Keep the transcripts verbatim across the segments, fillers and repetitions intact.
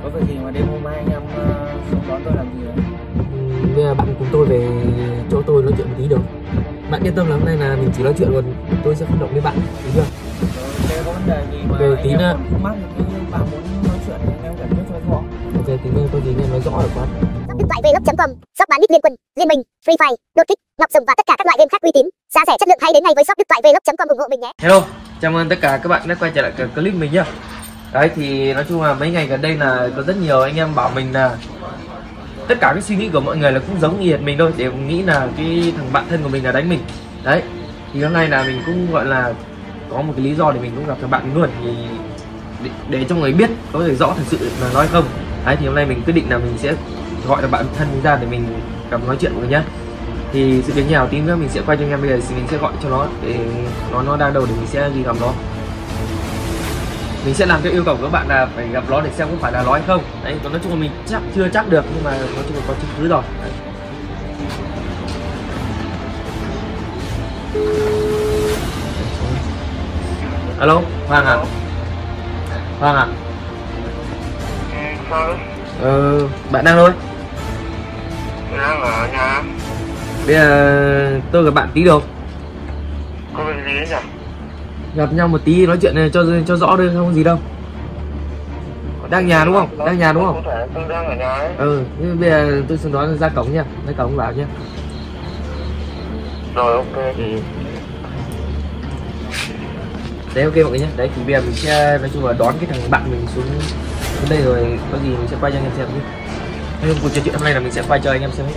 Có việc gì mà đêm hôm mai anh em uh, xuống đón tôi làm gì đấy? Ừ, bây giờ bạn cùng tôi về chỗ tôi nói chuyện một tí được. Bạn yên tâm là hôm nay là mình chỉ nói chuyện, còn tôi sẽ không động đến bạn, đúng chưa? Ok, có vấn đề gì mà về anh tí em nữa còn mắc thì cứ bạn muốn nói chuyện thì anh em giải quyết cho rõ. Ok, tí nữa có gì anh em nói rõ được quá. Điện thoại vlog chấm com, shop bán nick liên quân, liên minh, Free Fire, đột kích, ngọc rồng và tất cả các loại game khác uy tín, giá rẻ chất lượng. Hãy đến ngay với shop điện thoại vlog chấm com ủng hộ mình nhé. Hello, chào mừng tất cả các bạn đã quay trở lại cái clip mình nhá. Đấy thì nói chung là mấy ngày gần đây là có rất nhiều anh em bảo mình là tất cả cái suy nghĩ của mọi người là cũng giống như mình thôi, đều nghĩ là cái thằng bạn thân của mình là đánh mình. Đấy thì hôm nay là mình cũng gọi là có một cái lý do để mình cũng gặp thằng bạn mình luôn, thì để, để cho người biết có thể rõ thật sự là nói không. Đấy thì hôm nay mình quyết định là mình sẽ gọi là bạn thân mình ra để mình gặp nói chuyện với nhá. Thì sự việc nào tí nữa mình sẽ quay cho anh em, bây giờ thì mình sẽ gọi cho nó để nó nó đang đâu để mình sẽ đi gặp nó. Mình sẽ làm theo yêu cầu của các bạn là phải gặp nó để xem có phải là nó hay không. Đấy, còn nói chung là mình chắc chưa chắc được, nhưng mà nói chung là có chứng cứ rồi. Đấy. Alo, Hoàng à? Hoàng à? Sao? Ờ, bạn đang đâu? Đang ở nhà. Bây giờ tôi gặp bạn tí được. Có việc gì đấy nhỉ? Gặp nhau một tí nói chuyện này cho cho rõ đây, không có gì đâu. Đang nhà đúng không? Đang nhà đúng không? Có thể tôi đang ở nhà ấy. Ừ, nhưng bây giờ tôi xuống đó ra cổng nha, ra cổng vào nha. Rồi ok. Ừ. Đấy ok mọi người nhé. Đấy thì bây giờ mình sẽ nói chung là đón cái thằng bạn mình xuống đến đây rồi có gì mình sẽ quay cho anh em xem nhé. Nên cuộc trò chuyện hôm nay là mình sẽ quay cho anh em xem hết.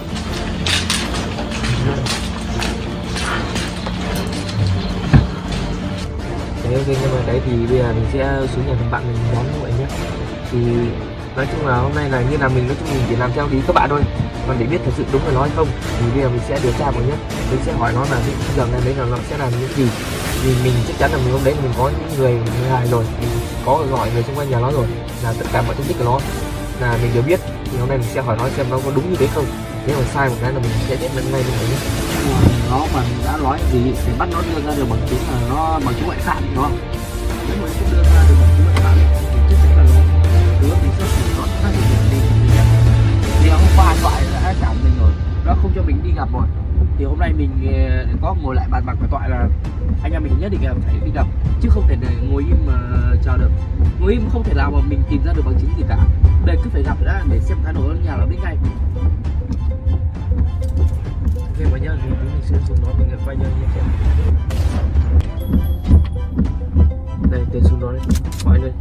Đấy ok, nhưng mà đấy thì bây giờ mình sẽ xuống nhà thằng bạn mình đón mọi người nhé. Thì nói chung là hôm nay là như là mình nói chung mình chỉ làm theo ý các bạn thôi, còn để biết thật sự đúng là nó hay không thì bây giờ mình sẽ điều tra một nhé. Mình sẽ hỏi nó là những giờ này đấy là nó sẽ làm những gì, vì mình chắc chắn là mình hôm đấy mình có những người ngoài rồi, mình có gọi người xung quanh nhà nó rồi, là tất cả mọi thông tin của nó là mình đều biết. Thì hôm nay mình sẽ hỏi nó xem nó có đúng như thế không, nếu mà sai một cái là mình sẽ biết ngay mình nhé. Nó mà đã nói gì thì bắt nó đưa ra được bằng chứng là nó bằng chứng ngoại phạm, đúng không? Nếu mà không đưa ra được bằng chứng ngoại phạm thì chắc chắn là nó hứa mình sẽ xử nó xác định mình đi nhé. Thì hôm qua thoại đã chặn mình rồi, nó không cho mình đi gặp rồi. Thì hôm nay mình có ngồi lại bàn bạc với thoại là anh em mình nhất định là phải đi gặp, chứ không thể để ngồi im mà chờ được. Ngồi im không thể nào mà mình tìm ra được bằng chứng gì cả. Đây cứ phải gặp đã để xem thái độ nhà nó đến ngay. Ok mà nhá, thì mình sẽ xuống đó mình quay cho anh em xem. Đây tên xuống đó đấy, gọi lên.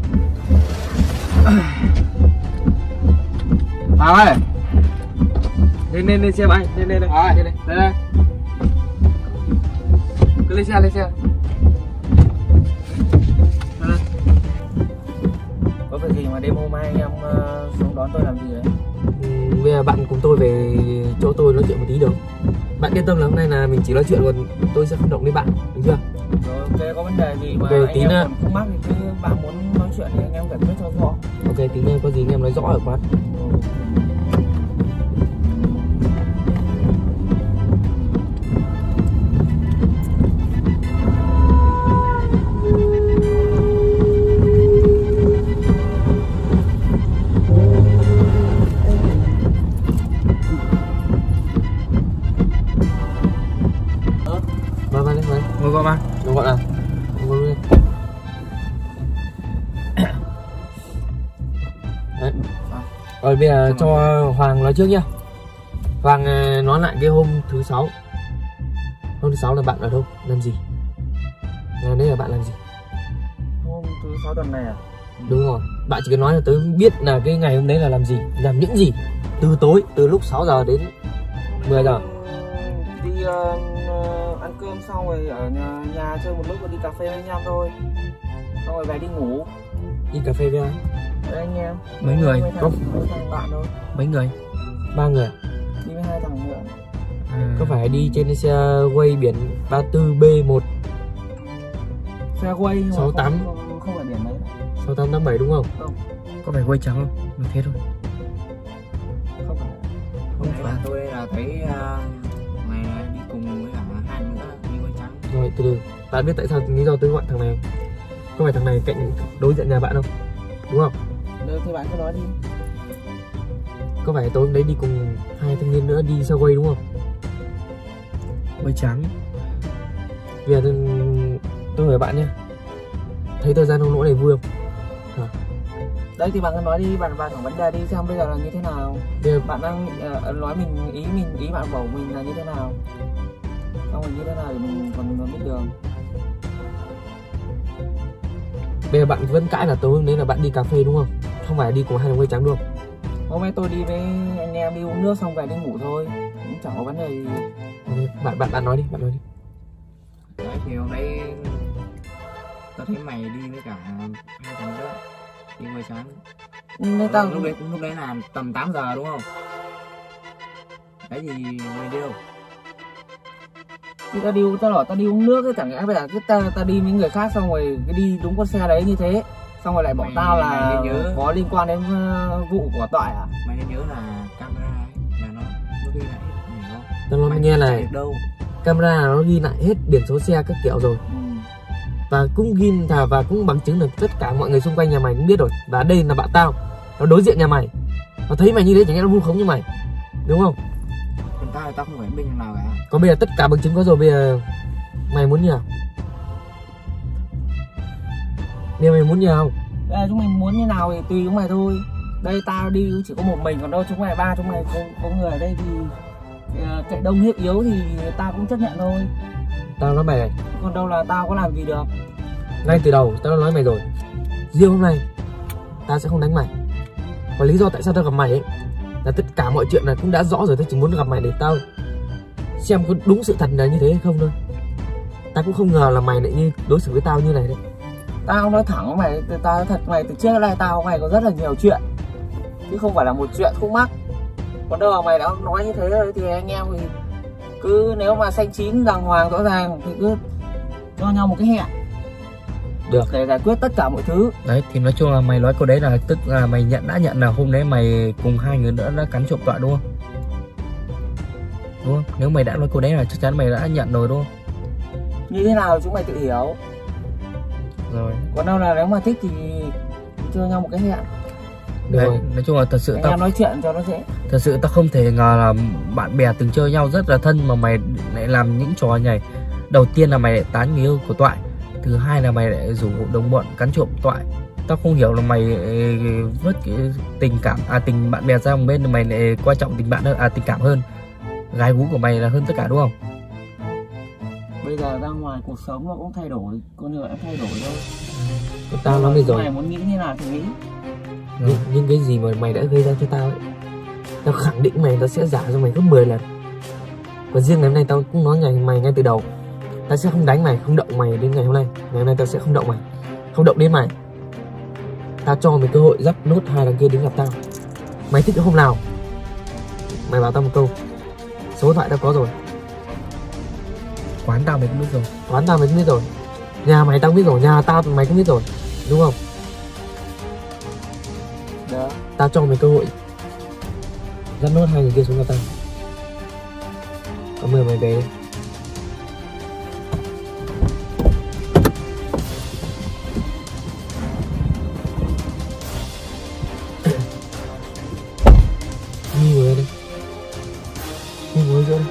Hoàng ơi, Lên lên lên xem anh, lên lên đây. à, Lên đây. đây đây. Cứ lên xe lên xe. Có việc gì mà đêm hôm mai anh em uh, xuống đón tôi làm gì đấy? Ừ, bây giờ bạn cùng tôi về chỗ tôi nói chuyện một tí được. Bạn yên tâm là hôm nay là mình chỉ nói chuyện, còn tôi sẽ không động đến bạn, đúng chưa? Rồi ok, có vấn đề gì mà Ok, anh tí em nữa. còn khúc mắc thì cứ bạn muốn nói chuyện thì anh em giải quyết cho rõ. Ok, tí nữa có gì anh em nói rõ ở quán. Vâng, vâng, vâng. Ngồi qua ba. Đúng gọi là. Ngồi lên. Đấy. Rồi bây giờ cho Hoàng nói trước nhá. Hoàng nói lại cái hôm thứ sáu. Hôm thứ sáu là bạn ở đâu, làm gì? Ngày đấy là bạn làm gì? Hôm thứ sáu tuần này à? Đúng rồi. Bạn chỉ cần nói là tớ biết là cái ngày hôm đấy là làm gì, làm những gì. Từ tối, từ lúc sáu giờ đến mười giờ. Đi uh, ăn cơm xong rồi ở nhà, nhà chơi một lúc rồi đi cà phê với anh em thôi. Xong rồi về đi ngủ. Đi cà phê với ai? Với anh em. Mấy người? Mấy Có thằng, mấy thằng bạn thôi. mấy người? Ba người. Đi với hai thằng nữa. À. Có phải đi trên xe quay biển ba tư B một Xe quay sáu tám không, không, không phải biển đấy. sáu tám tám bảy đúng không? Không. Có phải quay trắng không? Được thế thôi. Không phải. Không phải. Tôi là thấy uh, ngày đi cùng với cả hai nữa đi quay trắng. Rồi từ từ, bạn biết tại sao lý do tôi gọi thằng này không? Có phải thằng này cạnh đối diện nhà bạn không? Đúng không? Được thì bạn cứ nói đi. Có phải tối hôm đấy đi cùng hai thanh niên nữa đi Subway đúng không? Quay trắng. Bây giờ tôi, tôi hỏi bạn nhé, thấy thời gian hôm lỗ này vui không? Hả? Đấy thì bạn cứ nói đi, bạn bạn hỏi vấn đề đi xem bây giờ là như thế nào. Bây giờ Bạn đang uh, nói mình ý mình ý bạn bảo mình là như thế nào. Xong rồi như thế nào thì mình còn mình biết đường. Bây giờ bạn vẫn cãi là tối hôm đấy là bạn đi cà phê đúng không? Không phải đi cùng hai thằng quay trắng đúng không? Hôm nay tôi đi với anh em đi uống nước xong về đi ngủ thôi, cũng chẳng có vấn đề gì. Bạn bạn bạn nói đi, bạn nói đi. Đấy thì hôm nay tao thấy mày đi với cả hai thằng nữa đi ngoài sáng. Nên tao lúc đấy lúc đấy là tầm tám giờ đúng không? Đấy thì mày đi đâu? Thì tao đi tao bảo tao đi uống nước ấy, chẳng lẽ bây giờ cứ tao tao đi với người khác xong rồi cái đi đúng con xe đấy như thế, xong rồi lại bảo mày, tao là nhớ có liên quan đến uh, vụ của Toại à? Mày nên nhớ là camera ấy là nó nó ghi lại hết, hiểu không? Tao nói mày nghe này, đâu camera nó ghi lại hết biển số xe các kiểu rồi. Ừ. Và cũng ghi thà và cũng bằng chứng là tất cả mọi người xung quanh nhà mày cũng biết rồi. Và đây là bạn tao, nó đối diện nhà mày, nó thấy mày như thế chẳng lẽ nó vu khống như mày, đúng không? Còn tao thì tao không phải bên nào cả. Còn bây giờ tất cả bằng chứng có rồi, bây giờ mày muốn nhờ? Bây giờ mày muốn nhờ không? Bây giờ chúng mày muốn như nào thì tùy chúng mày thôi. Đây tao đi chỉ có một mình, còn đâu chúng mày ba chúng mày có, có người ở đây thì uh, cậy đông hiếp yếu thì tao cũng chấp nhận thôi. Tao nói mày này, Còn đâu là tao có làm gì được. ngay từ đầu tao đã nói mày rồi, riêng hôm nay tao sẽ không đánh mày. Và lý do tại sao tao gặp mày ấy là tất cả mọi chuyện là cũng đã rõ rồi. Tao chỉ muốn gặp mày để tao xem có đúng sự thật là như thế hay không thôi. Tao cũng không ngờ là mày lại như đối xử với tao như này đấy. Tao nói thẳng với mày, từ tao nói thật mày, từ trước đến nay tao với mày có rất là nhiều chuyện, chứ không phải là một chuyện khúc mắc. Còn đâu mà mày đã nói như thế rồi thì anh em thì cứ nếu mà xanh chín đàng hoàng rõ ràng thì cứ cho nhau một cái hẹn được để giải quyết tất cả mọi thứ. Đấy thì nói chung là mày nói câu đấy là tức là mày nhận đã nhận là hôm đấy mày cùng hai người nữa đã cắn trộm Toại đúng không? Đúng không? Nếu mày đã nói câu đấy là chắc chắn mày đã nhận rồi đúng không? Như thế nào chúng mày tự hiểu. Rồi. Còn đâu là nếu mà thích thì cho nhau một cái hẹn. Đấy, nói chung là thật sự anh tao em nói chuyện cho nó dễ. Thật sự tao không thể ngờ là bạn bè từng chơi nhau rất là thân mà mày lại làm những trò này. Đầu tiên là mày lại tán người yêu của Toại, thứ hai là mày lại rủ đồng bọn cắn trộm Toại. Tao không hiểu là mày vứt cái tình cảm à tình bạn bè ra một bên, mày lại quan trọng tình bạn hơn à tình cảm hơn gái gú của mày là hơn tất cả đúng không? Bây giờ ra ngoài cuộc sống nó cũng thay đổi, con người đã thay đổi thôi. Tao nói mày rồi. Mày muốn nghĩ như nào thì nghĩ. Nhưng, nhưng cái gì mà mày đã gây ra cho tao ấy, tao khẳng định mày tao sẽ giả cho mày gấp mười lần. Và riêng ngày hôm nay tao cũng nói ngày mày ngay từ đầu, tao sẽ không đánh mày, không động mày đến ngày hôm nay. Ngày hôm nay tao sẽ không động mày, không động đến mày. Tao cho mày cơ hội dắt nốt hai thằng kia đến gặp tao. Mày thích hôm nào mày bảo tao một câu, số điện thoại tao có rồi. Quán tao mày cũng biết rồi, quán tao mày cũng biết rồi, nhà mày tao cũng biết rồi, nhà tao mày cũng biết rồi, đúng không? Đó. Tao cho mày cơ hội dắt nốt hai người kia xuống gặp tao. Cảm ơn mày về đi. Nghi ngồi đây, nghi ngồi giữa đây.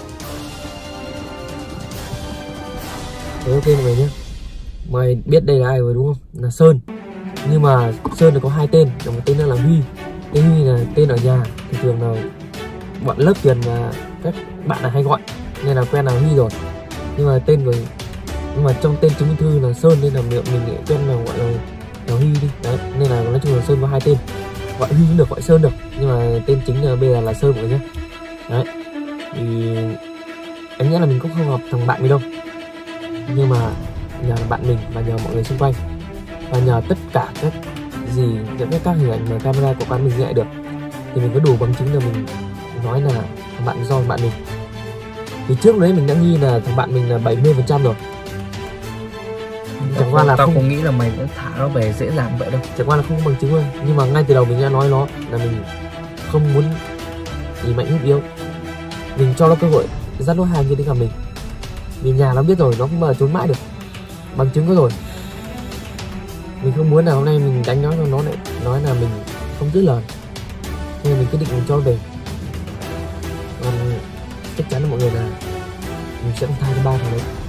Rồi ok mọi người nhé, mày biết đây là ai rồi đúng không? Là Sơn. Nhưng mà Sơn là có hai tên, một tên là Huy. Tên Huy là tên ở nhà, thì thường là bọn lớp tiền là các bạn là hay gọi nên là quen là Huy rồi. Nhưng mà tên người nhưng mà trong tên chứng minh thư là Sơn nên là mình mình quen là gọi là, là Huy đi. Đấy, nên là nói chung là Sơn có hai tên, gọi Huy cũng được, gọi Sơn được, nhưng mà tên chính là bây giờ là Sơn mọi người nhé. Đấy thì anh nghĩ là mình cũng không hợp thằng bạn mình đâu, nhưng mà nhờ bạn mình và nhờ mọi người xung quanh và nhờ tất cả các gì những các hình ảnh mà camera của quán mình ghi lại được thì mình có đủ bằng chứng là mình nói là thằng bạn do thằng bạn mình. Thì trước đấy mình đã nghi là thằng bạn mình là bảy mươi phần trăm rồi. Chẳng qua là tao không, không nghĩ là mày đã thả nó về dễ dàng vậy đâu. Chẳng qua là không có bằng chứng thôi. Nhưng mà ngay từ đầu mình đã nói nó là mình không muốn ý mạnh hiếp yếu. Mình cho nó cơ hội dắt lối hai kia đến gặp mình. Vì nhà nó biết rồi, nó không bao giờ trốn mãi được. Bằng chứng có rồi. Mình không muốn là hôm nay mình đánh nó cho nó lại nói là mình không giữ lời, nên mình quyết định mình cho về. Còn chắc chắn là mọi người là mình sẽ không tha cho ba thằng đấy.